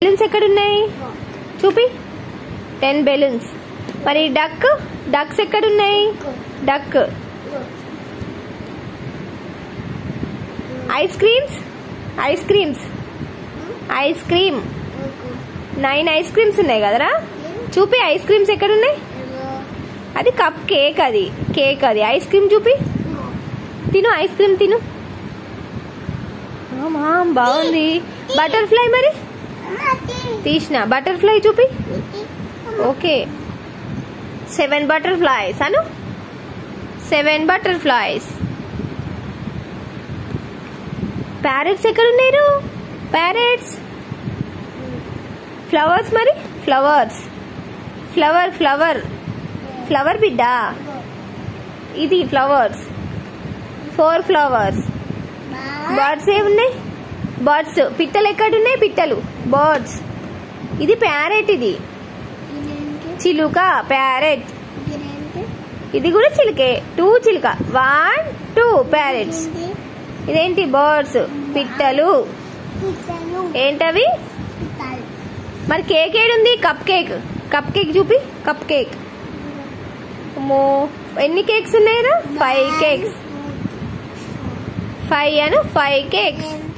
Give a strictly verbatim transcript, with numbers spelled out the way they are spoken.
Balloons ఎక్కడున్నాయి చూపి ten balloons. మరి డక్ డక్స్ ఎక్కడున్నాయి duck. Ice creams ice creams ice cream nine ice creams ఉన్నాయి కదరా. చూపి ఐస్ క్రీమ్స్ ఎక్కడున్నాయి. అది కప్ కేక్ అది కేక్ అది ఐస్ క్రీమ్ చూపి తిను ఐస్ క్రీమ్ తిను. బాగుంది. బటర్ఫ్లై మరి తీసిన బటర్ఫ్లై చూపి. ఓకే సెవెన్ బటర్ఫ్లైస్ అను సెవెన్ బటర్ఫ్లైస్. ప్యారెట్స్ ఎక్కడున్నారు ప్యారెట్స్. ఫ్లవర్స్ మరి ఫ్లవర్స్ ఫ్లవర్ ఫ్లవర్ ఫ్లవర్ బిడ్డ ఇది ఫ్లవర్స్ ఫోర్ ఫ్లవర్స్. బర్డ్స్ ఏమున్నాయి బర్డ్స్. పిట్టలు ఎక్కడున్నాయి పిట్టలు బర్డ్స్. ఇది ప్యారెట్ ఇది చిలుక ప్యారెట్. ఇది కూడా చిలుకే టూ చిలుక వన్ టూ ప్యారెట్స్. ఇదేంటి బర్డ్స్ పిట్టలు ఏంటవి. మరి కేక్ ఏడుంది కప్ కేక్ కప్ కేక్ చూపి కప్ కేక్. అమ్మో ఎన్ని కేక్స్ ఉన్నాయి ఫైవ్ కేక్స్ ఫైవ్ అను ఫైవ్ కేక్స్.